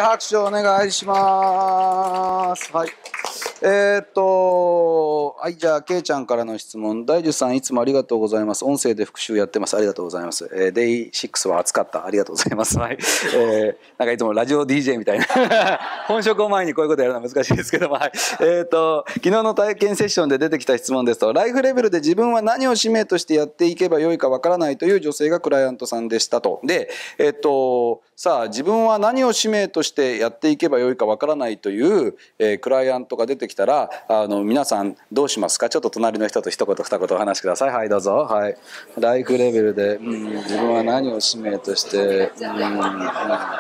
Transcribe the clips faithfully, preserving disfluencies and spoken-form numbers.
拍手お願いします。はい。えー、っと、はい、じゃあ、けいちゃんからの質問。大樹さん、いつもありがとうございます。音声で復習やってます。ありがとうございます。えー、デイろくは暑かった。ありがとうございます。はい。えー、なんかいつもラジオ ディージェー みたいな。本職を前にこういうことやるのは難しいですけども、はい。えー、っと、昨日の体験セッションで出てきた質問ですと、ライフレベルで自分は何を使命としてやっていけばよいかわからないという女性がクライアントさんでしたと。で、えー、っと、さあ、自分は何を使命としてやっていけばよいかわからないという、えー、クライアントが出てきたら、あの皆さんどうしますか。ちょっと隣の人と一言二言お話しください。はいどうぞ。はい。ライフレベルで、うん、自分は何を使命として、うんうん、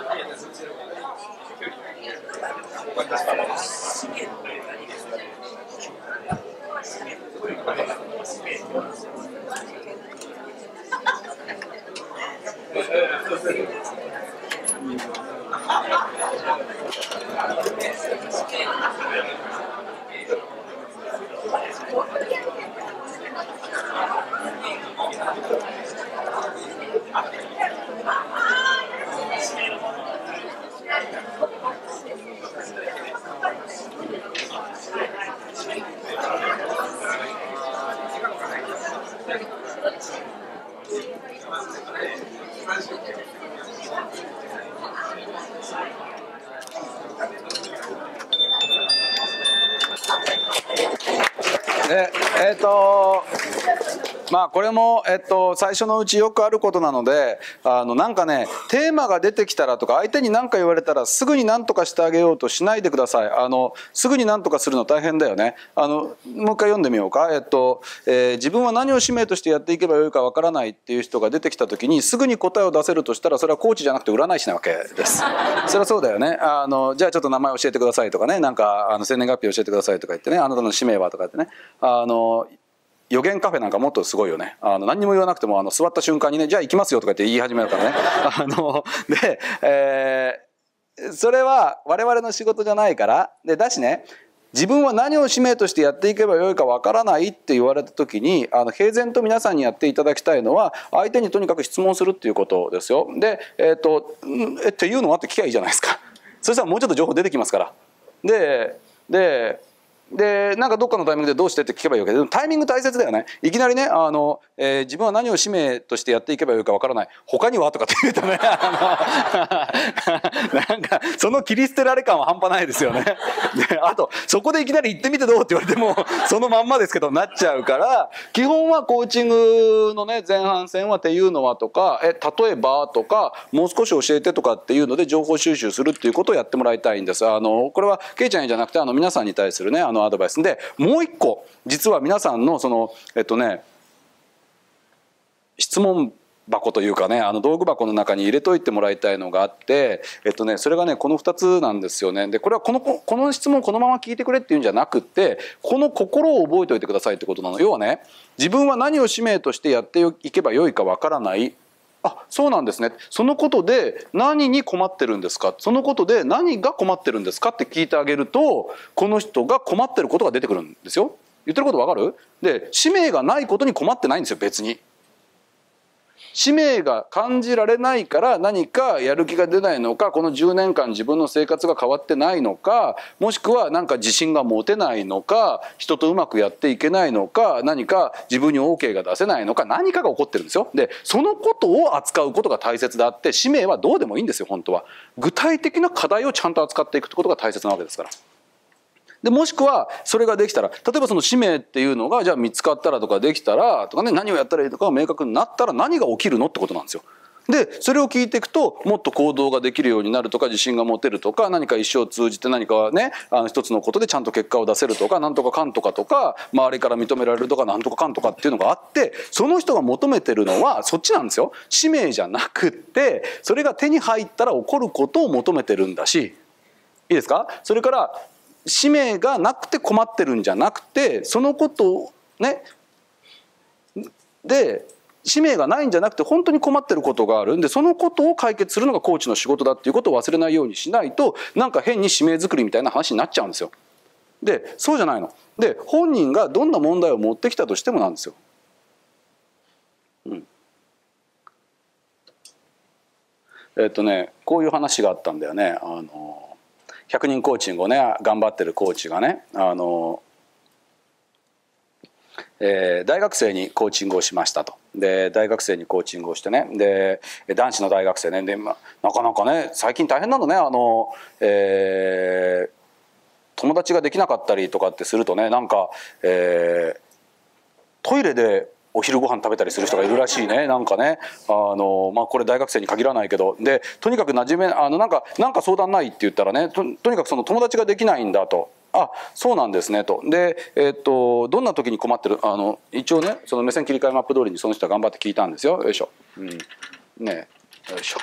でえっ、ー、とまあこれも、えっと、最初のうちよくあることなので、あのなんかねテーマが出てきたらとか相手に何か言われたらすぐに何とかしてあげようとしないでください。あのすぐに何とかするの大変だよね。あのもう一回読んでみようか。えっと、えー、自分は何を使命としてやっていけばよいかわからないっていう人が出てきた時にすぐに答えを出せるとしたら、それはコーチじゃなくて占い師なわけです。それはそうだよね。あのじゃあちょっと名前教えてくださいとかね、なんかあの生年月日教えてくださいとか言ってね、あなたの使命はとか言ってね、あの予言カフェなんかもっとすごいよね。あの何にも言わなくてもあの座った瞬間にね、じゃあ行きますよとかって言い始めるからね。あので、えー、それは我々の仕事じゃないから。でだしね、自分は何を使命としてやっていけばよいかわからないって言われた時に、あの平然と皆さんにやっていただきたいのは、相手にとにかく質問するっていうことですよ。で、えっとえっていうのはって聞きゃいいじゃないですか。そしたらもうちょっと情報出てきますから。でででなんかどっかのタイミングでどうしてって聞けばいいわけで、タイミング大切だよね。いきなりね、あの、えー、自分は何を使命としてやっていけばよいかわからない、他にはとかって言うとね、あのなんかその切り捨てられ感は半端ないですよね。であとそこでいきなり行ってみてどうって言われてもそのまんまですけどなっちゃうから、基本はコーチングのね前半戦はっていうのはとか、え例えばとかもう少し教えてとかっていうので情報収集するっていうことをやってもらいたいんです。あのこれはケイちゃんじゃなくて、あの皆さんに対するねあのアドバイスで、もう一個実は皆さんのそのえっとね質問箱というかね、あの道具箱の中に入れといてもらいたいのがあって、えっとねそれがねこのふたつなんですよね。でこれはこのこの質問このまま聞いてくれっていうんじゃなくって、この心を覚えておいてくださいってことなの。要はね、自分は何を使命としてやっていけばよいかわからない。あ、そうなんですね。そのことで何に困ってるんですか、そのことで何が困ってるんですかって聞いてあげると、この人が困ってることが出てくるんですよ。言ってることわかる？で使命がないことに困ってないんですよ。別に使命が感じられないから何かやる気が出ないのか、このじゅうねんかん自分の生活が変わってないのか、もしくは何か自信が持てないのか、人とうまくやっていけないのか、何か自分に オーケー が出せないのか、何かが起こってるんですよ。でそのことを扱うことが大切であって、使命はどうでもいいんですよ。本当は具体的な課題をちゃんと扱っていくってことが大切なわけですから。でもしくはそれができたら、例えばその使命っていうのがじゃあ見つかったらとかできたらとかね、何をやったらいいとかが明確になったら何が起きるのってことなんですよ。でそれを聞いていくと、もっと行動ができるようになるとか、自信が持てるとか、何か一生通じて何かねあの一つのことでちゃんと結果を出せるとか、なんとかかんとかとか、周りから認められるとか、なんとかかんとかっていうのがあって、その人が求めてるのはそっちなんですよ。使命じゃなくって、それが手に入ったら起こることを求めてるんだし、いいですか。それから使命がなくて困ってるんじゃなくて、そのことをねで使命がないんじゃなくて本当に困ってることがあるんで、そのことを解決するのがコーチの仕事だっていうことを忘れないようにしないと、なんか変に使命作りみたいな話になっちゃうんですよ。でそうじゃないの。で本人がどんな問題を持ってきたとしてもなんですよ。うん、 えっとねこういう話があったんだよね。あのひゃくにんコーチングをね頑張ってるコーチがね、あの、えー、大学生にコーチングをしましたと。で大学生にコーチングをしてね、で男子の大学生ね、で、ま、なかなかね最近大変なのね、あの、えー、友達ができなかったりとかってするとね、なんか、えー、トイレでお昼ご飯食べたりする人がいるらしいね。なんかね、あの、まあ、これ大学生に限らないけど、でとにかく馴染めあのなんかなんか相談ないって言ったらね、 と, とにかくその友達ができないんだと。あ、そうなんですねと。で、えー、っとどんな時に困ってる、あの一応ねその目線切り替えマップ通りにその人は頑張って聞いたんですよ。よいしょ、うん、ねよいしょ。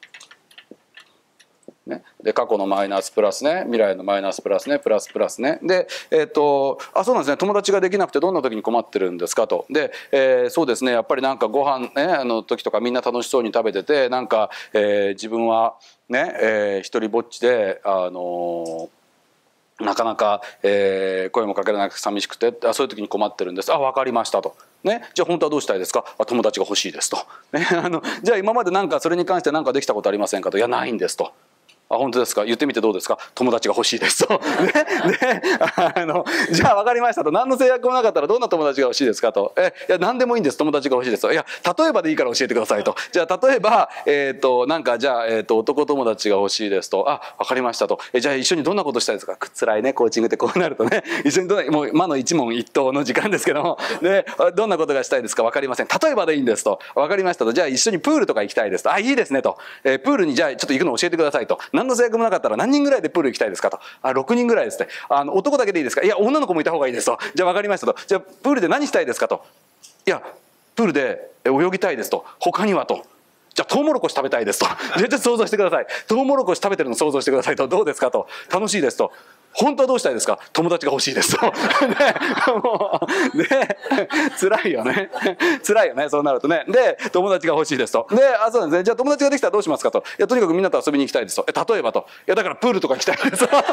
ね、で過去のマイナスプラスね、未来のマイナスプラスね、プラスプラスね。で、えー、っとあそうなんですね、友達ができなくてどんな時に困ってるんですかと。で、えー、そうですね、やっぱりなんかご飯ねあの時とかみんな楽しそうに食べてて、なんか、えー、自分はね、えー、一人ぼっちであのーなかなか、えー、声もかけられなくて寂しくて、あそういう時に困ってるんです。あ分かりましたと。ね、じゃあ本当はどうしたいですか。あ友達が欲しいですと。ね、あのじゃあ今まで何かそれに関して何かできたことありませんかと。いやないんですと。あ本当ですか。言ってみてどうですか。友達が欲しいですと。ね、であのじゃあ分かりましたと。何の制約もなかったらどんな友達が欲しいですかと。えいや何でもいいんです、友達が欲しいですと。いや例えばでいいから教えてくださいと。じゃあ例えば、えー、となんかじゃあ、えー、と男友達が欲しいですと。あ分かりましたと。えじゃあ一緒にどんなことしたいですか。辛いねコーチングってこうなるとね、一緒にどんなもう魔の一問一答の時間ですけども、でどんなことがしたいですか。分かりません。例えばでいいんですと。分かりましたと。じゃあ一緒にプールとか行きたいですと。あいいですねと。えー、プールにじゃあちょっと行くの教えてくださいと。何の制約もなかったら何人ぐらいでプール行きたいですかと。あろくにんぐらいですって。あの男だけでいいですか。いや女の子もいた方がいいですと。じゃあ分かりましたと。じゃあプールで何したいですかと。いやプールで泳ぎたいですと。他にはと。じゃあトウモロコシ食べたいですと。じゃあちょっと想像してください。トウモロコシ食べてるの想像してくださいと。どうですかと。楽しいですと。本当はどうしたいですか。友達が欲しいですと。ね、もうね辛いよね辛いよねそうなるとね。で友達が欲しいですと。であそうなんですね。じゃあ友達ができたらどうしますかと。いやとにかくみんなと遊びに行きたいですと。え例えばと。いやだからプールとか行きたいですと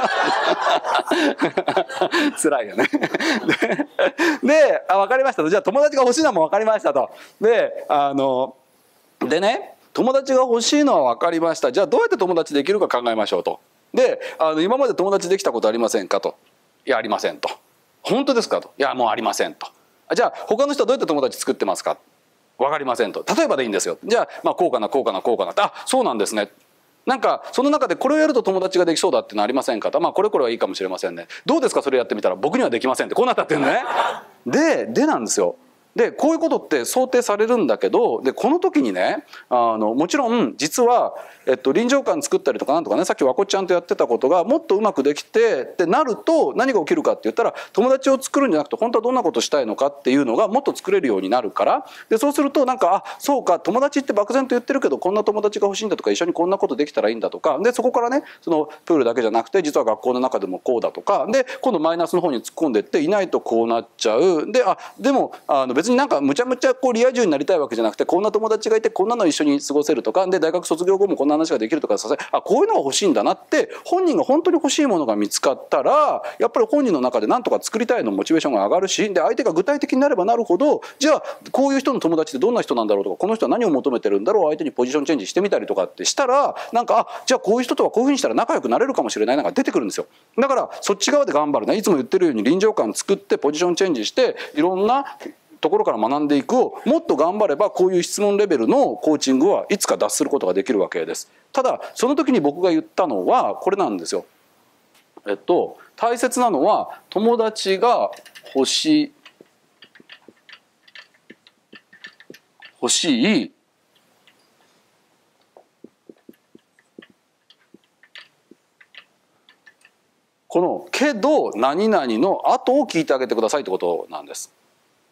辛いよねで, であ分かりましたと。じゃあ友達が欲しいのはもう分かりましたと。であのでね友達が欲しいのは分かりました。じゃあどうやって友達できるか考えましょうと。であの今まで友達できたことありませんかと。いやありませんと。本当ですかと。いやもうありませんと。じゃあ他の人はどうやって友達作ってますか。分かりませんと。例えばでいいんですよ。じゃあまあこうかなこうかなこうかなって。あそうなんですね。なんかその中でこれをやると友達ができそうだっていうのありませんかと。まあこれこれはいいかもしれませんね。どうですかそれやってみたら。僕にはできませんってこうなったっていうのね。ででなんですよ。でこういうことって想定されるんだけど、でこの時にねあのもちろん実は、えっと、臨場感作ったりとかなんとかね、さっきわこっちゃんとやってたことがもっとうまくできてってなると何が起きるかって言ったら、友達を作るんじゃなくて本当はどんなことしたいのかっていうのがもっと作れるようになるから。でそうするとなんかあそうか友達って漠然と言ってるけどこんな友達が欲しいんだとか、一緒にこんなことできたらいいんだとか、でそこからねそのプールだけじゃなくて実は学校の中でもこうだとかで、今度マイナスの方に突っ込んでっていないとこうなっちゃう。であでもあの別になんかむちゃむちゃこうリア充になりたいわけじゃなくて、こんな友達がいてこんなの一緒に過ごせるとかで、大学卒業後もこんな話ができるとかさせ、あこういうのが欲しいんだなって本人が本当に欲しいものが見つかったら、やっぱり本人の中で何とか作りたいのモチベーションが上がるし、で相手が具体的になればなるほど、じゃあこういう人の友達ってどんな人なんだろうとか、この人は何を求めてるんだろう、相手にポジションチェンジしてみたりとかってしたら、なんかあじゃあこういう人とはこういうふうにしたら仲良くなれるかもしれないなんか出てくるんですよ。だからそっち側で頑張るね。いつも言ってるように臨場感作ってポジションチェンジしていろんなところから学んでいくをもっと頑張れば、こういう質問レベルのコーチングはいつか脱することができるわけです。ただその時に僕が言ったのはこれなんですよ。えっと大切なのは友達が欲しい欲しいこの「けど何々」の後を聞いてあげてくださいってことなんです。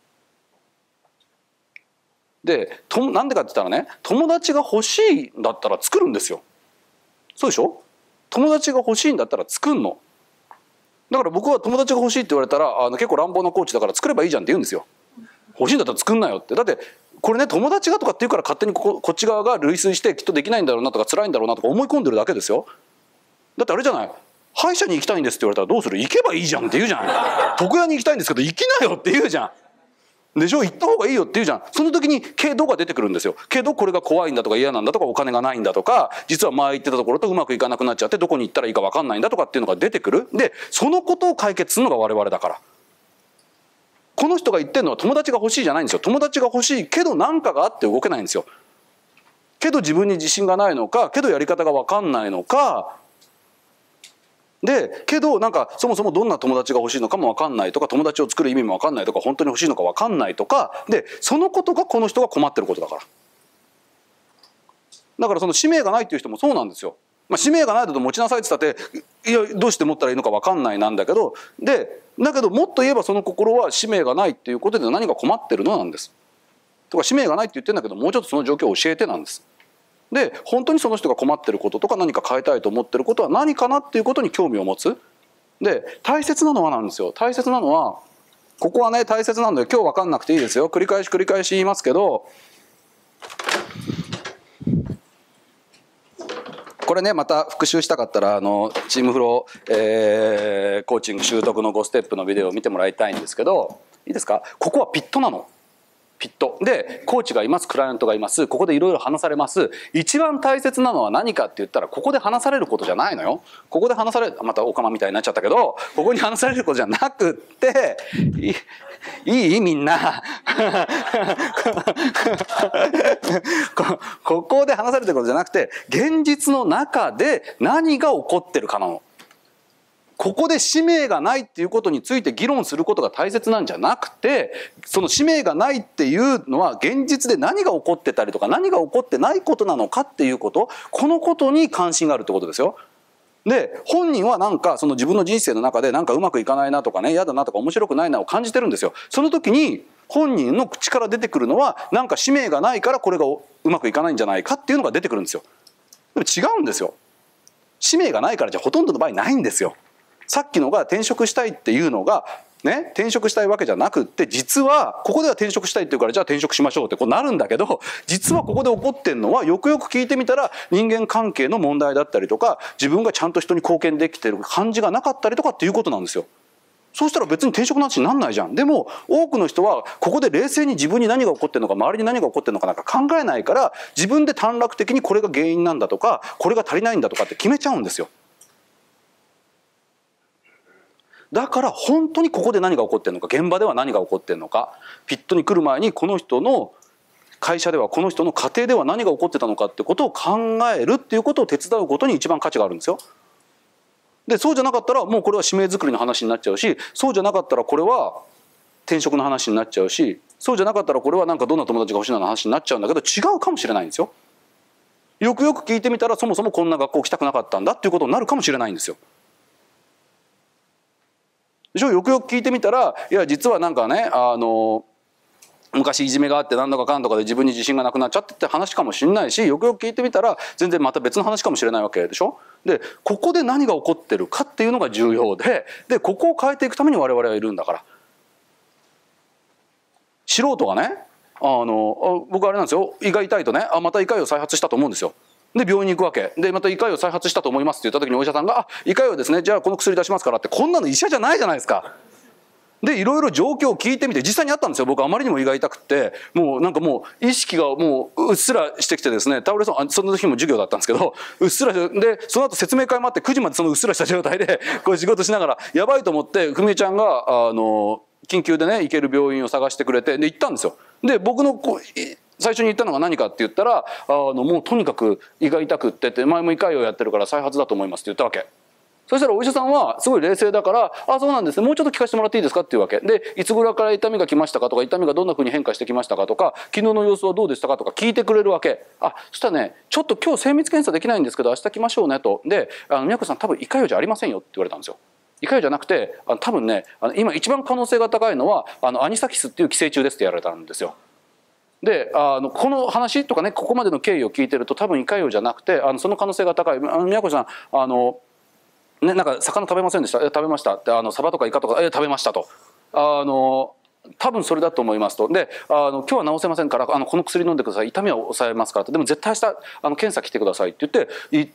でとなんでかって言ったらね、友達が欲しいんだったら作るんですよ。そうでしょ。友達が欲しいんだったら作んの。だから僕は友達が欲しいって言われたらあの結構乱暴なコーチだから作ればいいじゃんって言うんですよ。欲しいんだったら作んなよって。だってこれね友達がとかって言うから勝手にこここっち側が類推してきっとできないんだろうなとか辛いんだろうなとか思い込んでるだけですよ。だってあれじゃない、歯医者に行きたいんですって言われたらどうする、行けばいいじゃんって言うじゃん。床屋に行きたいんですけど行きなよって言うじゃんでしょ、行った方がいいよって言うじゃん。その時にけどが出てくるんですよ。けどこれが怖いんだとか嫌なんだとかお金がないんだとか実は前行ってたところとうまくいかなくなっちゃってどこに行ったらいいか分かんないんだとかっていうのが出てくる。でそのことを解決するのが我々だから。この人が言ってるのは友達が欲しいじゃないんですよ。友達が欲しいけど何かがあって動けないんですよ。けど自分に自信がないのか、けどやり方が分かんないのかで、けどなんかそもそもどんな友達が欲しいのかも分かんないとか、友達を作る意味も分かんないとか、本当に欲しいのか分かんないとかで、そのことがこの人が困ってることだから。だからその使命がないっていう人もそうなんですよ。まあ、使命がないと持ちなさいって言ったっていやどうして持ったらいいのか分かんないなんだけど、でだけどもっと言えばその心は使命がないっていうことで何か困ってるのなんです。とか使命がないって言ってるんだけどもうちょっとその状況を教えてなんです。で本当にその人が困ってることとか何か変えたいと思ってることは何かなっていうことに興味を持つ。で大切なのはなんですよ。大切なのはここはね大切なので今日分かんなくていいですよ。繰り返し繰り返し言いますけど、これねまた復習したかったらあのチームフロー、えー、コーチング習得のごステップのビデオを見てもらいたいんですけど、いいですか。ここはピットなの。ピットでコーチがいます、クライアントがいます。ここでいろいろ話されます。一番大切なのは何かって言ったらここで話されることじゃないのよ。ここで話される、またオカマみたいになっちゃったけど、ここに話されることじゃなくっていいいいみんなこ, ここで話されてることじゃなくて現実の中で何が起こってるかなの。ここで使命がないっていうことについて議論することが大切なんじゃなくて、その使命がないっていうのは現実で何が起こってたりとか何が起こってないことなのかっていうこと、このことに関心があるってことですよ。で本人はなんかその自分の人生の中でなんかうまくいかないなとかね、嫌だなとか面白くないなを感じてるんですよ。その時に本人の口から出てくるのはなんか使命がないからこれがうまくいかないんじゃないかっていうのが出てくるんですよ。でも違うんですよ。使命がないからじゃほとんどの場合ないんですよ。さっきのが転職したいっていうのがね、転職したいわけじゃなくって、実はここでは転職したいっていうからじゃあ転職しましょうってこうなるんだけど、実はここで起こってんのはよくよく聞いてみたら人間関係の問題だったりとか、自分がちゃんと人に貢献できてる感じがなかったりとかっていうことなんですよ。そうしたら別に転職の話になんないじゃん。でも多くの人はここで冷静に自分に何が起こってるのか周りに何が起こってるのかなんか考えないから、自分で短絡的にこれが原因なんだとかこれが足りないんだとかって決めちゃうんですよ。だから本当にここで何が起こってるのか、現場では何が起こってるのか、ピットに来る前にこの人の会社ではこの人の家庭では何が起こってたのかってことを考えるっていうことを手伝うことに一番価値があるんですよ。でそうじゃなかったらもうこれは使命作りの話になっちゃうし、そうじゃなかったらこれは転職の話になっちゃうし、そうじゃなかったらこれはなんかどんな友達が欲しいの話になっちゃうんだけど、違うかもしれないんですよ。よくよく聞いてみたらそもそもこんな学校来たくなかったんだっていうことになるかもしれないんですよ。でしょ。よくよく聞いてみたら、いや実はなんかね、あの昔いじめがあって何だかかんとかで自分に自信がなくなっちゃってって話かもしれないし、よくよく聞いてみたら全然また別の話かもしれないわけでしょ。でここで何が起こってるかっていうのが重要で、でここを変えていくために我々はいるんだから。素人がね、あの僕あれなんですよ、胃が痛いとね、あまた胃潰瘍再発したと思うんですよ。で病院に行くわけで、また胃潰瘍再発したと思いますって言った時にお医者さんが「あ胃潰瘍ですね、じゃあこの薬出しますから」って、こんなの医者じゃないじゃないですか。でいろいろ状況を聞いてみて、実際にあったんですよ。僕あまりにも胃が痛くって、もうなんかもう意識がもううっすらしてきてですね、倒れそう、あその時も授業だったんですけど、うっすらでその後説明会もあってくじまでそのうっすらした状態でこう仕事しながらやばいと思って、ふみえちゃんがあの緊急でね行ける病院を探してくれて、で行ったんですよ。で僕のこう最初に言ったのが何かって言ったら、あのもうとにかく胃が痛くってて、前も胃潰瘍やってるから再発だと思いますって言ったわけ。そしたらお医者さんはすごい冷静だから「あそうなんですね、もうちょっと聞かせてもらっていいですか」っていうわけで、いつ頃から痛みが来ましたかとか、痛みがどんなふうに変化してきましたかとか、昨日の様子はどうでしたかとか聞いてくれるわけ。あそしたらね、ちょっと今日精密検査できないんですけど明日来ましょうねと。で「あの宮子さん多分胃潰瘍じゃありませんよ」って言われたんですよ。胃潰瘍じゃなくて、あの多分ね、あの今一番可能性が高いのはあのアニサキスっていう寄生虫ですってやられたんですよ。であのこの話とかね、ここまでの経緯を聞いてると多分胃潰瘍じゃなくて、あのその可能性が高い。あの宮子さんあのね、なんか魚食べませんでした？食べましたって、あのサバとかイカとかえ食べましたと。あの多分それだと思いますと。で、あの今日は治せませんからあのこの薬飲んでください、痛みは抑えますからと。でも絶対明日あの検査来てくださいって言って行って、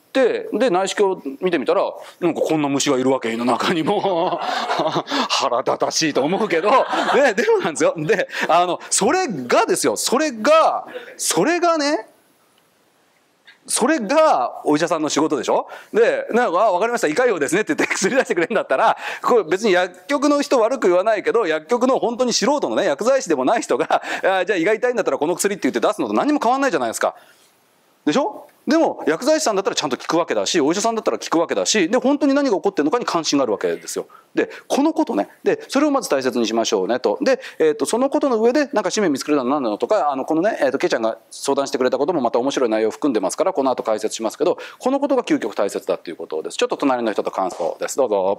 で内視鏡見てみたらなんかこんな虫がいるわけ、胃の中にも腹立たしいと思うけど、ね、でもなんですよ。であのそれがですよ、それがそれがねそれがお医者さんの仕事でしょ。でなんか「あ分かりました、胃潰瘍ですね」って言って薬出してくれるんだったら、これ別に薬局の人悪く言わないけど、薬局の本当に素人のね薬剤師でもない人が「あじゃあ胃が痛いんだったらこの薬」って言って出すのと何も変わんないじゃないですか。でしょ。でも薬剤師さんだったらちゃんと聞くわけだし、お医者さんだったら聞くわけだし、で本当に何が起こってるのかに関心があるわけですよ。でこのことね、でそれをまず大切にしましょうねと。で、えー、とそのことの上でなんか使命見つけるのは何なのとか、あのこのね、えー、とケイちゃんが相談してくれたこともまた面白い内容を含んでますから、この後解説しますけど、このことが究極大切だっていうことです。ちょっと隣の人と感想です。どうぞ。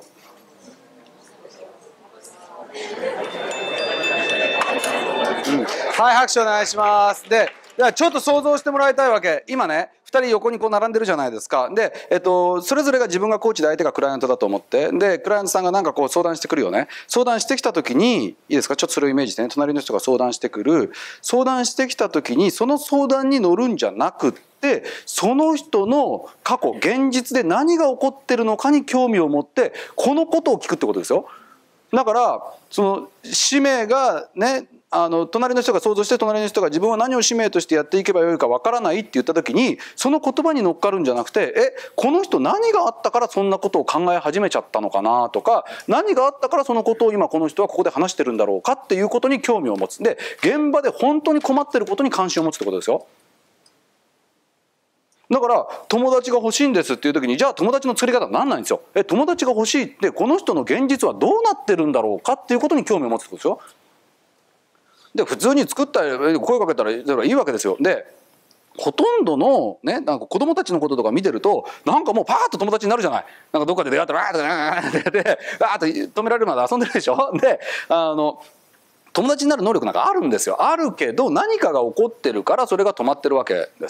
うん、はい拍手お願いします。でではちょっと想像してもらいたいわけ。今ねふたり横にこう並んでるじゃないですか。で、えっと、それぞれが自分がコーチで相手がクライアントだと思って、でクライアントさんがなんかこう相談してくるよね。相談してきた時にいいですか、ちょっとそれをイメージしてね、隣の人が相談してくる。相談してきた時にその相談に乗るんじゃなくって、その人の過去現実で何が起こってるのかに興味を持ってこのことを聞くってことですよ。だからその使命がね、あの隣の人が想像して、隣の人が自分は何を使命としてやっていけばよいかわからないって言った時に、その言葉に乗っかるんじゃなくて、えこの人何があったからそんなことを考え始めちゃったのかなとか、何があったからそのことを今この人はここで話してるんだろうかっていうことに興味を持つ。で現場で本当に困ってることに関心を持つってことですよ。だから友達が欲しいんですっていう時に、じゃあ友達の作り方は何なんですよ。え友達が欲しいってこの人の現実はどうなってるんだろうかっていうことに興味を持つってことですよ。で普通に作ったり声かけたらいいわけですよ。でほとんどのね、なんか子供たちのこととか見てると、なんかもうパーッと友達になるじゃない。なんかどっかで出会ったらわーってでわーっと止められるまで遊んでるでしょ。であの友達になる能力なんかあるんですよ。あるけど何かが起こってるからそれが止まってるわけです。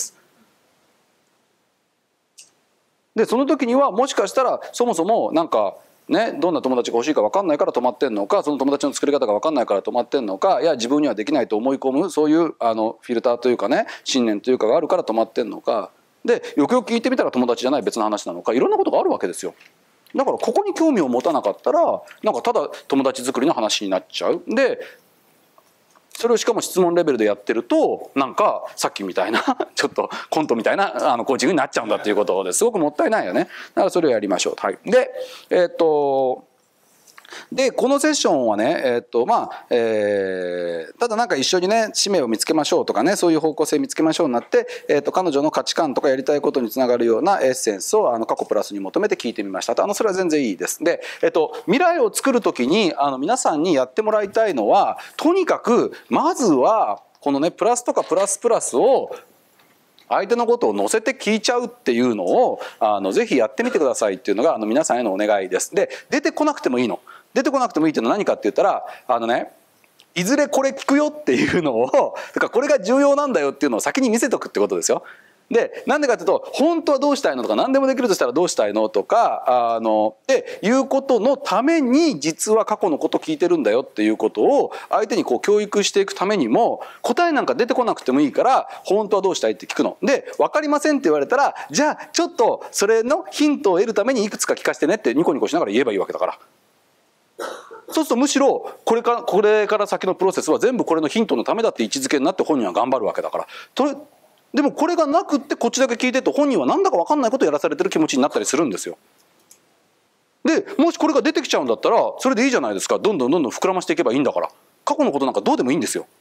でその時にはもしかしたらそもそもなんかね、どんな友達が欲しいか分かんないから止まってんのか、その友達の作り方が分かんないから止まってんのか、いや自分にはできないと思い込むそういうあのフィルターというかね、信念というかがあるから止まってんのかで、よくよく聞いてみたら友達じゃない別の話なのか、いろんなことがあるわけですよ。だからここに興味を持たなかったらなんかただ友達作りの話になっちゃう。でそれをしかも質問レベルでやってるとなんかさっきみたいなちょっとコントみたいなあのコーチングになっちゃうんだっていうことですごくもったいないよね。だからそれをやりましょう。はい、でえっとでこのセッションはね、えっとまあえー、ただなんか一緒にね使命を見つけましょうとかね、そういう方向性見つけましょうになって、えっと彼女の価値観とかやりたいことにつながるようなエッセンスをあの過去プラスに求めて聞いてみましたと。あのそれは全然いいです。で、えっと、未来を作る時にあの皆さんにやってもらいたいのは、とにかくまずはこのねプラスとかプラスプラスを相手のことを乗せて聞いちゃうっていうのをあのぜひやってみてくださいっていうのがあの皆さんへのお願いです。で出てこなくてもいいの。出てこなくてもいいっていうのは何かって言ったら、あのねいずれこれ聞くよっていうのを、だからこれが重要なんだよっていうのを先に見せとくってことですよ。でなんでかっていうと、本当はどうしたいのとか、何でもできるとしたらどうしたいのとかあのっていうことのために実は過去のこと聞いてるんだよっていうことを相手にこう教育していくためにも、答えなんか出てこなくてもいいから本当はどうしたいって聞くの。で分かりませんって言われたら、じゃあちょっとそれのヒントを得るためにいくつか聞かせてねってニコニコしながら言えばいいわけだから。そうするとむしろこれからこれから先のプロセスは全部これのヒントのためだって位置づけになって本人は頑張るわけだから。とでもこれがなくってこっちだけ聞いてると本人はなんだか分かんないことをやらされてる気持ちになったりするんですよ。でもしこれが出てきちゃうんだったらそれでいいじゃないですか。どんどんどんどん膨らましていけばいいんだから。過去のことなんかどうでもいいんですよ。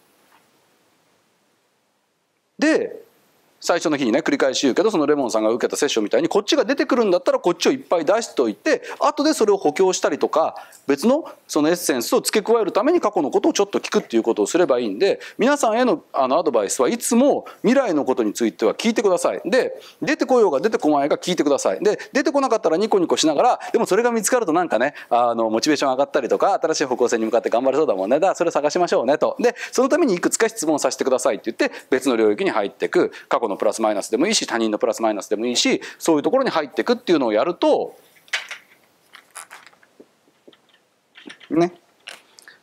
で最初の日にね繰り返し言うけど、そのレモンさんが受けたセッションみたいにこっちが出てくるんだったらこっちをいっぱい出しておいて、後でそれを補強したりとか別のそのエッセンスを付け加えるために過去のことをちょっと聞くっていうことをすればいいんで、皆さんへのあのアドバイスはいつも未来のことについては聞いてください。で出てこようが出てこまいが聞いてください。で出てこなかったらニコニコしながら、でもそれが見つかるとなんかねあのモチベーション上がったりとか、新しい方向性に向かって頑張れそうだもんね。だからそれ探しましょうねと。でそのためにいくつか質問させてくださいって言って別の領域に入っていく。過去のプラスマイナスでもいいし、他人のプラスマイナスでもいいし、そういうところに入っていくっていうのをやるとね、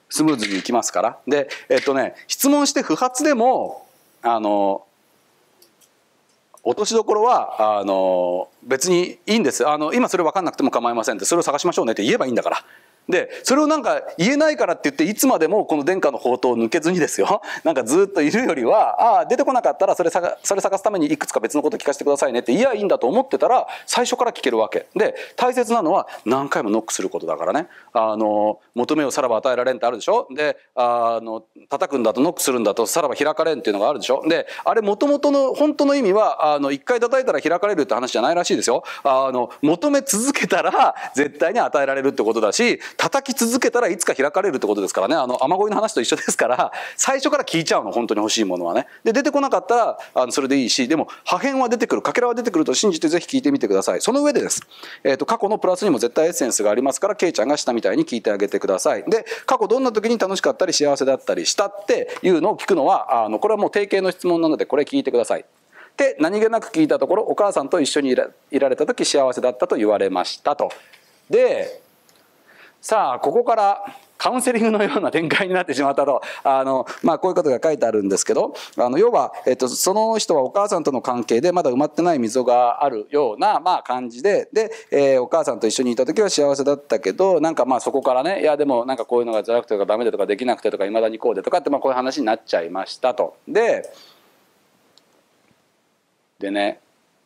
スムーズにいきますから。でえっとね質問して不発でもあの落としどころはあの別にいいんです。あの今それ分かんなくても構いませんって、それを探しましょうねって言えばいいんだから。でそれをなんか言えないからって言っていつまでもこの殿下の宝刀を抜けずにですよ、なんかずっといるよりは、ああ出てこなかったらそれ探それ探すためにいくつか別のこと聞かせてくださいねって言えばいいんだと思ってたら最初から聞けるわけで、大切なのは何回もノックすることだからね。あの求めをさらば与えられんってあるでしょ。であの叩くんだとノックするんだとさらば開かれんっていうのがあるでしょ。であれもともとの本当の意味はあの一回叩いたら開かれるって話じゃないらしいですよ。あの求め続けたら絶対に与えられるってことだし、叩き続けたらいつか開かれるってことですからね。あの雨乞いの話と一緒ですから、最初から聞いちゃうの、本当に欲しいものはね。で出てこなかったらあのそれでいいし、でも破片は出てくる、かけらは出てくると信じてぜひ聞いてみてください。その上でです、えー、と過去のプラスにも絶対エッセンスがありますから、ケイちゃんがしたみたいに聞いてあげてください。で過去どんな時に楽しかったり幸せだったりしたっていうのを聞くのは、あのこれはもう定型の質問なのでこれ聞いてください。で何気なく聞いたところ、お母さんと一緒にいらいられた時幸せだったと言われましたと。でさあここからカウンセリングのような展開になってしまったと、あの、まあ、こういうことが書いてあるんですけど、あの要は、えっと、その人はお母さんとの関係でまだ埋まってない溝があるような、まあ、感じで、で、えー、お母さんと一緒にいた時は幸せだったけど、なんかまあそこからね、いやでもなんかこういうのが辛くてとかダメでとかできなくてとかいまだにこうでとかって、まあ、こういう話になっちゃいましたと。ででね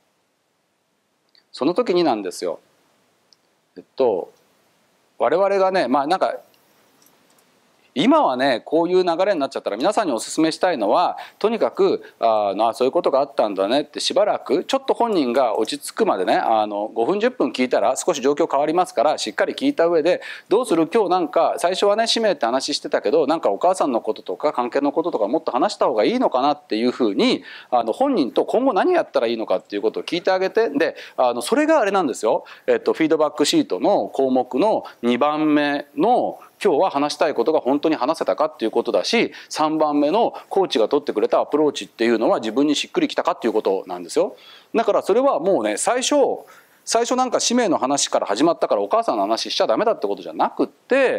その時になんですよ、えっと我々がね、まあなんか今はねこういう流れになっちゃったら皆さんにお勧めしたいのは、とにかくああそういうことがあったんだねってしばらくちょっと本人が落ち着くまでね、あのごふんじゅっぷん聞いたら少し状況変わりますから、しっかり聞いた上で、どうする今日なんか最初はね使命って話してたけど、なんかお母さんのこととか関係のこととかもっと話した方がいいのかなっていうふうに、あの本人と今後何やったらいいのかっていうことを聞いてあげて、であのそれがあれなんですよ、えっと、フィードバックシートの項目のにばんめの今日は話したいことが本当に話せたかっていうことだし、さんばんめのコーチが取ってくれたアプローチっていうのは自分にしっくりきたかっていうことなんですよ。だからそれはもうね、最初最初なんか使命の話から始まったからお母さんの話しちゃダメだってことじゃなくって、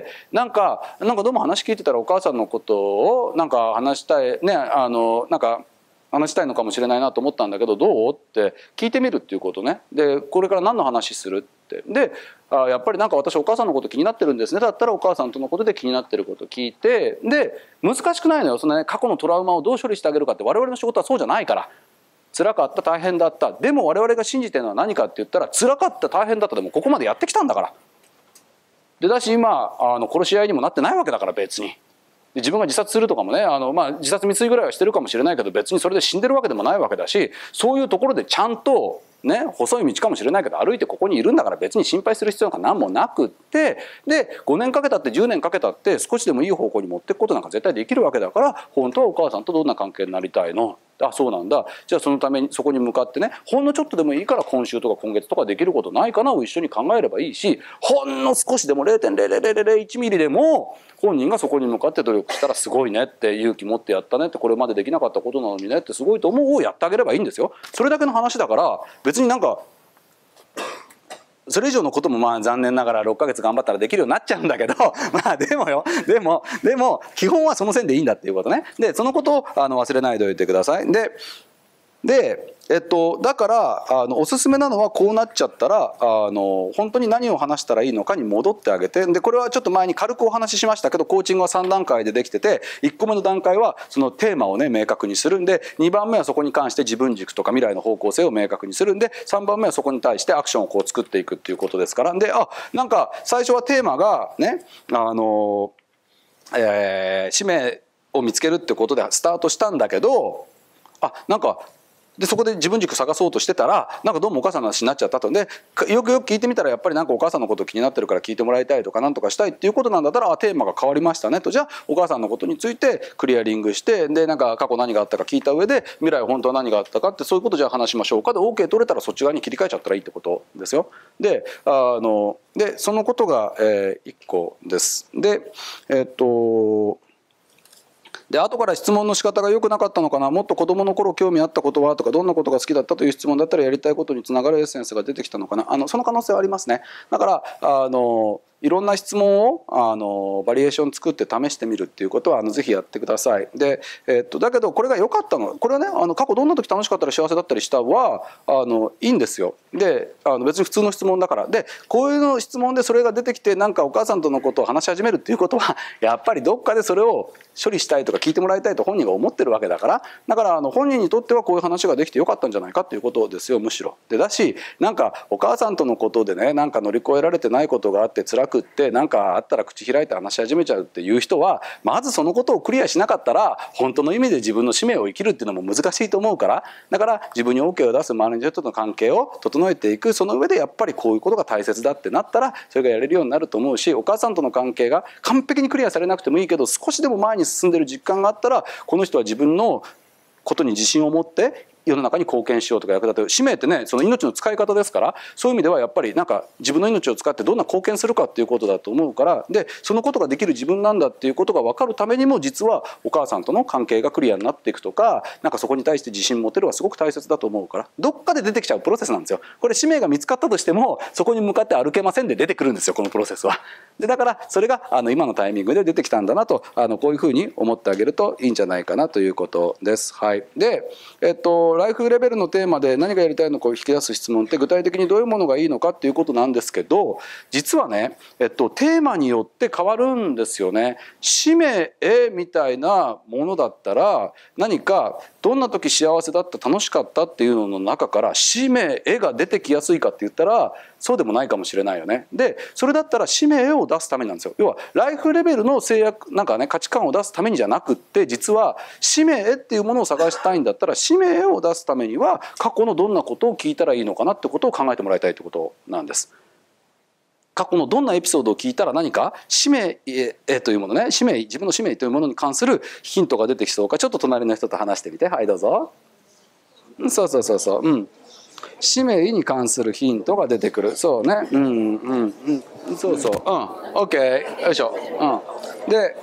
なんかなんかどうも話聞いてたらお母さんのことをなんか話したいね、あのなんか話したいのかもしれないなと思ったんだけどどうって聞いてみるっていうことね。でこれから何の話するってで、あやっぱりなんか私お母さんのこと気になってるんですね、だったらお母さんとのことで気になってることを聞いて、で難しくないのよ、そのね過去のトラウマをどう処理してあげるかって。我々の仕事はそうじゃないから。辛かった大変だった、でも我々が信じてるのは何かって言ったら、辛かった大変だったでもここまでやってきたんだから。でだし今あの殺し合いにもなってないわけだから別に。で自分が自殺するとかもね、あの、まあ、自殺未遂ぐらいはしてるかもしれないけど別にそれで死んでるわけでもないわけだし、そういうところでちゃんとね、細い道かもしれないけど歩いてここにいるんだから別に心配する必要なんか何もなくって、でごねんかけたってじゅうねんかけたって少しでもいい方向に持っていくことなんか絶対できるわけだから、本当はお母さんとどんな関係になりたいの、あそうなんだ、じゃあそのためにそこに向かってね、ほんのちょっとでもいいから今週とか今月とかできることないかなを一緒に考えればいいし、ほんの少しでも ゼロてんゼロゼロゼロゼロいちミリでも本人がそこに向かって努力したらすごいねって、勇気持ってやったねって、これまでできなかったことなのにねってすごいと思うをやってあげればいいんですよ。それだけの話だから、別になんかそれ以上のこともまあ残念ながらろっかげつ頑張ったらできるようになっちゃうんだけど、まあでもよ、でもでも基本はその線でいいんだっていうことね。でそのことをあの忘れないでおいてください。ででえっと、だからあのおすすめなのは、こうなっちゃったらあの本当に何を話したらいいのかに戻ってあげて、でこれはちょっと前に軽くお話ししましたけど、コーチングはさんだんかいでできてて、いっこめの段階はそのテーマをね明確にするんで、にばんめはそこに関して自分軸とか未来の方向性を明確にするんで、さんばんめはそこに対してアクションをこう作っていくっていうことですから。であなんか最初はテーマがね、あの、えー、使命を見つけるってことでスタートしたんだけど、あなんかでそこで自分軸探そうとしてたら、なんかどうもお母さんの話になっちゃったと。でよくよく聞いてみたら、やっぱりなんかお母さんのこと気になってるから聞いてもらいたいとかなんとかしたいっていうことなんだったら、あテーマが変わりましたねと。じゃあお母さんのことについてクリアリングして、でなんか過去何があったか聞いた上で、未来本当は何があったかって、そういうことじゃあ話しましょうかで オーケー 取れたらそっち側に切り替えちゃったらいいってことですよ。であのでそのことが、えー、いっこです。でえっとで後から質問の仕方が良くなかったのかな、もっと子どもの頃興味あったことはとか、どんなことが好きだったという質問だったらやりたいことにつながるエッセンスが出てきたのかな、あのその可能性はありますね。だからあのいろんな質問をあのバリエーション作って試してみるっていうことはあのぜひやってください。で、えっと、だけどこれが良かったのこれはねあの過去どんな時楽しかったり幸せだったりしたはあのいいんですよ。であの別に普通の質問だからでこういうの質問でそれが出てきてなんかお母さんとのことを話し始めるっていうことはやっぱりどっかでそれを処理したいとか聞いてもらいたいと本人が思ってるわけだからだからあの本人にとってはこういう話ができてよかったんじゃないかっていうことですよむしろ。でだしなんかお母さんとのことでねなんか乗り越えられてないことがあって辛くってなんかあったら口開いて話し始めちゃうっていう人はまずそのことをクリアしなかったら本当の意味で自分の使命を生きるっていうのも難しいと思うからだから自分に オーケー を出す周りの人との関係を整えていくその上でやっぱりこういうことが大切だってなったらそれがやれるようになると思うしお母さんとの関係が完璧にクリアされなくてもいいけど少しでも前に進んでる実感があったらこの人は自分のことに自信を持って世の中に貢献しようとか役立てる使命ってねその命の使い方ですからそういう意味ではやっぱりなんか自分の命を使ってどんな貢献するかっていうことだと思うからでそのことができる自分なんだっていうことが分かるためにも実はお母さんとの関係がクリアになっていくとかなんかそこに対して自信持てるはすごく大切だと思うからどっかで出てきちゃうプロセスなんですよ。これ使命が見つかったとしてもそこに向かって歩けませんで出てくるんですよこのプロセスは。でだからそれがあの今のタイミングで出てきたんだなとあのこういうふうに思ってあげるといいんじゃないかなということです。はい、で、えっと、ライフレベルのテーマで何がやりたいのかを引き出す質問って具体的にどういうものがいいのかっていうことなんですけど実はね、えっと、テーマによって変わるんですよね。使命みたいなものだったら何かどんな時幸せだった楽しかったっていうのの中から使命が出てきやすいかって言ったらそうでもないかもしれないよね。でそれだったら使命を出すためなんですよ。要はライフレベルの制約なんかね価値観を出すためにじゃなくって実は使命っていうものを探したいんだったら使命を出すためには過去のどんなことを聞いたらいいのかなってことを考えてもらいたいってことなんです。過去のどんなエピソードを聞いたら何か使命というものね使命自分の使命というものに関するヒントが出てきそうかちょっと隣の人と話してみて。はいどうぞ。そうそうそうそううん使命に関するヒントが出てくる。そうねうんうんうんそうそううん OK よいしょうんで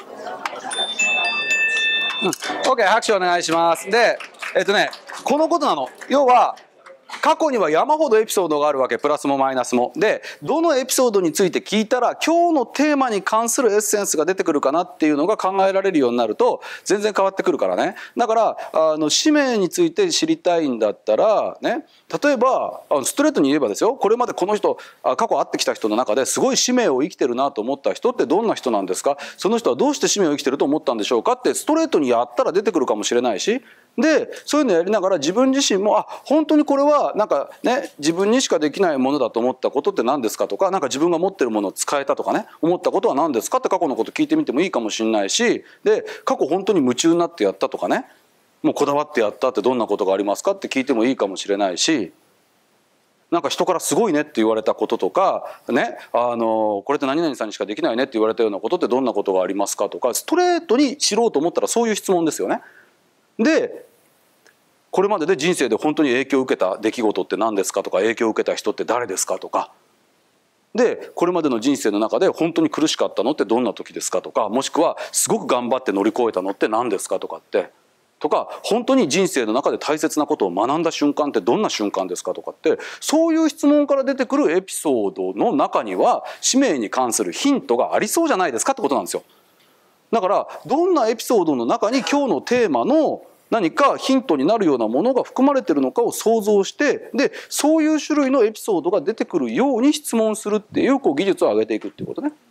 うん OK 拍手お願いします。でえっとねこのことなの。要は過去には山ほどエピソードがあるわけプラスもマイナスも。でどのエピソードについて聞いたら今日のテーマに関するエッセンスが出てくるかなっていうのが考えられるようになると全然変わってくるからね。だからあの使命について知りたいんだったらね例えばストレートに言えばですよこれまでこの人過去会ってきた人の中ですごい使命を生きてるなと思った人ってどんな人なんですかその人はどうして使命を生きてると思ったんでしょうかってストレートにやったら出てくるかもしれないしでそういうのやりながら自分自身もあ本当にこれはなんかね自分にしかできないものだと思ったことって何ですかとかなんか自分が持ってるものを使えたとかね思ったことは何ですかって過去のこと聞いてみてもいいかもしれないしで過去本当に夢中になってやったとかねもうこだわってやったってどんなことがありますかって聞いてもいいかもしれないしなんか人からすごいねって言われたこととかねあのこれって何々さんにしかできないねって言われたようなことってどんなことがありますかとかストレートに知ろうと思ったらそういう質問ですよね。でこれまでで人生で本当に影響を受けた出来事って何ですかとか影響を受けた人って誰ですかとかでこれまでの人生の中で本当に苦しかったのってどんな時ですかとかもしくはすごく頑張って乗り越えたのって何ですかとかってとか本当に人生の中で大切なことを学んだ瞬間ってどんな瞬間ですかとかってそういう質問から出てくるエピソードの中には使命に関するヒントがありそうじゃないですかってことなんですよ。だからどんなエピソードの中に今日のテーマの何かヒントになるようなものが含まれているのかを想像してでそういう種類のエピソードが出てくるように質問するっていうこう技術を上げていくっていうことね。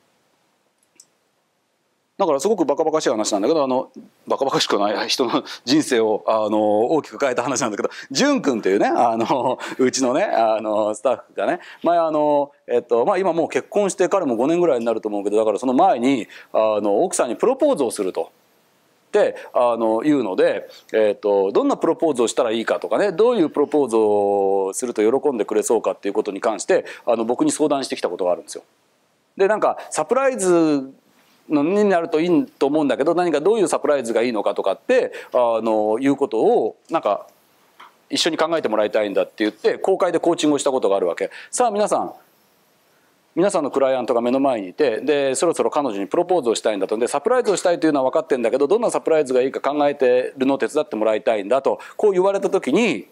だからすごくバカバカしい話なんだけどあのバカバカしくない人の人生をあの大きく変えた話なんだけど淳君というねあのうちのねあのスタッフがね前あの、えっとまあ、今もう結婚して彼もごねんぐらいになると思うけどだからその前にあの奥さんにプロポーズをすると。ってあの言うので、えーと、どんなプロポーズをしたらいいかとかねどういうプロポーズをすると喜んでくれそうかっていうことに関してあの僕に相談してきたことがあるんですよ。でなんかサプライズのになるといいと思うんだけど何かどういうサプライズがいいのかとかってあのいうことをなんか一緒に考えてもらいたいんだって言って公開でコーチングをしたことがあるわけ。さあ皆さん皆さんのクライアントが目の前にいてでそろそろ彼女にプロポーズをしたいんだとでサプライズをしたいというのは分かってるんだけどどんなサプライズがいいか考えてるのを手伝ってもらいたいんだとこう言われた時に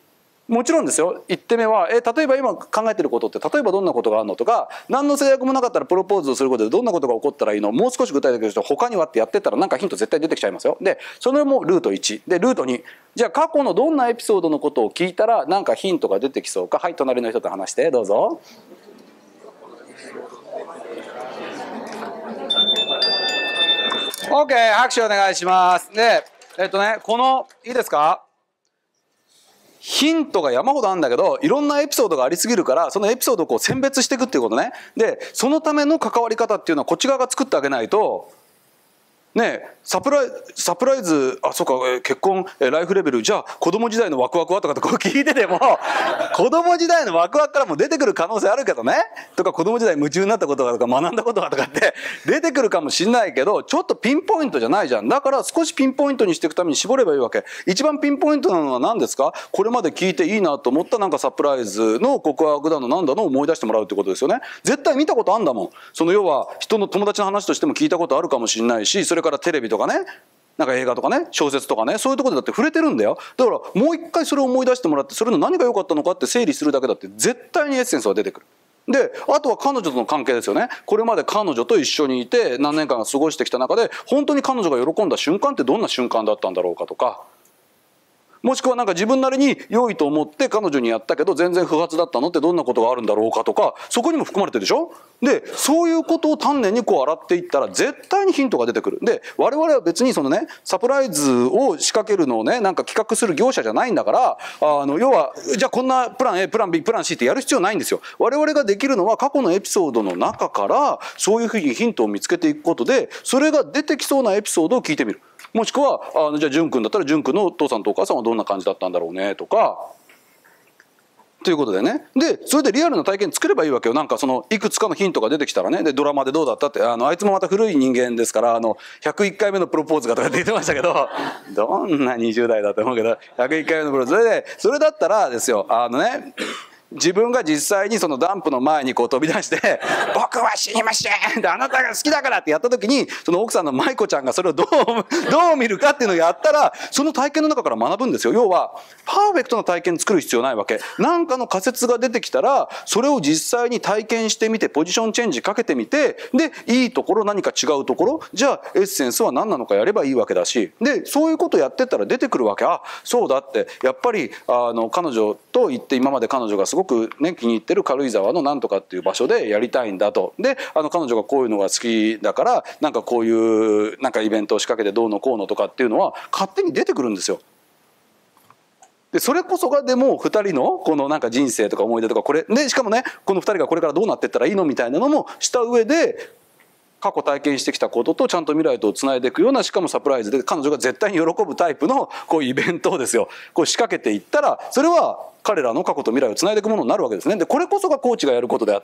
もちろんですよ。いってんめは、え例えば今考えてることって例えばどんなことがあるのとか、何の制約もなかったらプロポーズをすることでどんなことが起こったらいいの、もう少し具体的にして他にはってやってったらなんかヒント絶対出てきちゃいますよ。でそれもルートいちで、ルートに、じゃあ過去のどんなエピソードのことを聞いたらなんかヒントが出てきそうか。はい、隣の人と話してどうぞ。OK、 拍手お願いします。でえっとねこのいいですか、ヒントが山ほどあるんだけど、いろんなエピソードがありすぎるから、そのエピソードをこう選別していくっていうことね。でそのための関わり方っていうのはこっち側が作ってあげないとね、サプライズ、サプライズ、あ、そうか、え結婚、えライフレベル、じゃあ子供時代のワクワクはとかってこう聞いてても子供時代のワクワクからも出てくる可能性あるけどね、とか子供時代夢中になったことがとか学んだことがとかって出てくるかもしれないけど、ちょっとピンポイントじゃないじゃん。だから少しピンポイントにしていくために絞ればいいわけ。一番ピンポイントなのは何ですか。これまで聞いていいなと思ったなんかサプライズの告白だのなんだのを思い出してもらうってことですよね。絶対見たことあんだもん。その要は人の友達の話としても聞いたことあるかもしれないし、それからテレビとかね、なんか映画とかね、小説とかね、そういうところでだって触れてるんだよ。だからもう一回それを思い出してもらって、それの何が良かったのかって整理するだけだって絶対にエッセンスは出てくる。であとは彼女との関係ですよね。これまで彼女と一緒にいて何年間か過ごしてきた中で、本当に彼女が喜んだ瞬間ってどんな瞬間だったんだろうかとか、もしくはなんか自分なりに良いと思って彼女にやったけど全然不発だったのってどんなことがあるんだろうかとか、そこにも含まれてるでしょ。でそういうことを丹念にこう洗っていったら絶対にヒントが出てくる。で我々は別にそのねサプライズを仕掛けるのをねなんか企画する業者じゃないんだから、あの要はじゃあこんなプラン A プラン B プラン C ってやる必要ないんですよ。我々ができるのは過去のエピソードの中からそういうふうにヒントを見つけていくことで、それが出てきそうなエピソードを聞いてみる。もしくはあのじゃあ淳君だったら淳君のお父さんとお母さんはどんな感じだったんだろうねとか。ということでね、でそれでリアルな体験作ればいいわけよ。なんかそのいくつかのヒントが出てきたらね、でドラマでどうだったって、あのあいつもまた古い人間ですから、あのひゃくいっかいめのプロポーズがとかって言ってましたけどどんなにじゅう代だと思うけどひゃくいっかいめのプロポーズ、それでそれだったらですよ、あのね自分が実際にそのダンプの前にこう飛び出して「僕は死にません!」で「あなたが好きだから」ってやった時に、その奥さんの舞子ちゃんがそれをどうどう見るかっていうのをやったら、その体験の中から学ぶんですよ。要はパーフェクトな体験作る必要ないわけ。何かの仮説が出てきたらそれを実際に体験してみてポジションチェンジかけてみて、でいいところ何か違うところ、じゃあエッセンスは何なのかやればいいわけだし、でそういうことやってったら出てくるわけ。あ、そうだって、やっぱりあの彼女と言って今まで彼女がすごくね気に入ってる軽井沢のなんとかっていう場所でやりたいんだと。であの彼女がこういうのが好きだからなんかこういうなんかイベントを仕掛けてどうのこうのとかっていうのは勝手に出てくるんですよ。でそれこそがでもふたりのこのなんか人生とか思い出とか、これでしかもねこのふたりがこれからどうなっていったらいいのみたいなのもした上で、過去体験してきたこととちゃんと未来とつないでいくような、しかもサプライズで彼女が絶対に喜ぶタイプのこういうイベントをですよ、こう仕掛けていったら、それは彼らの過去と未来をつないでいくものになるわけですね。でこれこそがコーチがやることであって、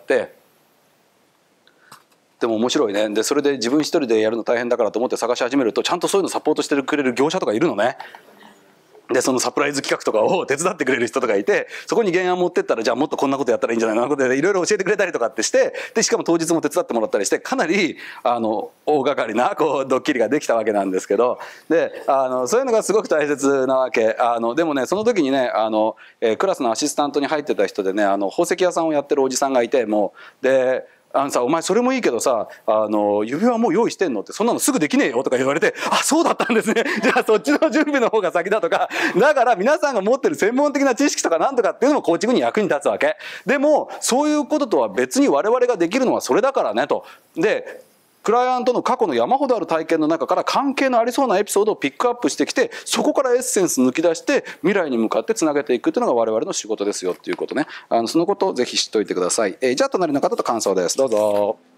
でも面白いね。でそれで自分一人でやるの大変だからと思って探し始めると、ちゃんとそういうのサポートしてくれる業者とかいるのね。でそのサプライズ企画とかを手伝ってくれる人とかいて、そこに原案持ってったら、じゃあもっとこんなことやったらいいんじゃないのことでいろいろ教えてくれたりとかってして、でしかも当日も手伝ってもらったりして、かなりあの大掛かりなこうドッキリができたわけなんですけど、であのそういうのがすごく大切なわけ。あのでもねその時にねあの、えー、クラスのアシスタントに入ってた人でね、あの宝石屋さんをやってるおじさんがいて、もうであのさ、お前それもいいけどさ、あの指輪もう用意してんのって、そんなのすぐできねえよとか言われて、あ、そうだったんですね、じゃあそっちの準備の方が先だとか。だから皆さんが持ってる専門的な知識とかなんとかっていうのもコーチングに役に立つわけ。でもそういうこととは別に我々ができるのはそれだからねと。でクライアントの過去の山ほどある体験の中から関係のありそうなエピソードをピックアップしてきて、そこからエッセンス抜き出して未来に向かってつなげていくというのが我々の仕事ですよっていうことね。あのそのことをぜひ知っておいてください。えー、じゃあ隣の方と感想です。どうぞ。